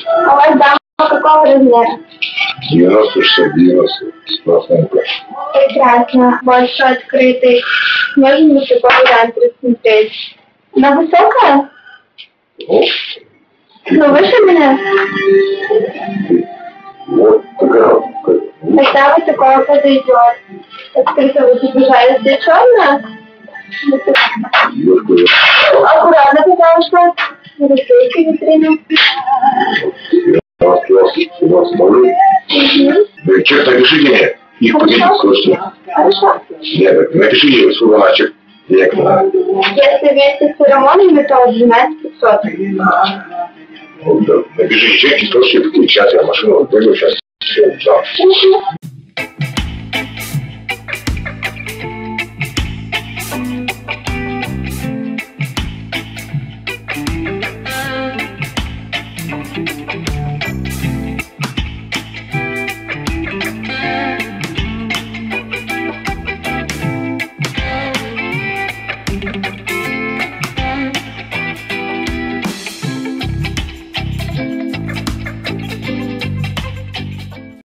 А у вас дама какого размера? 90-60-90 с процентов. Прекрасно. Больше открытый. Можно ли такой вариант рассмотреть? Она высокая? Ну, Ну, выше меня? вот такая. Тогда вот такое подойдет. Открытого типажа. Если черная? Аккуратно, пожалуйста. Рисуйте витрину. У вас малый. Честно, напишите мне. Их поменять срочно. Хорошо. Нет, напишите, сколько начек. Если вместе с церемониями, то 12 500. Напишите чеки, срочно. Сейчас я машину отбегу, сейчас все, да.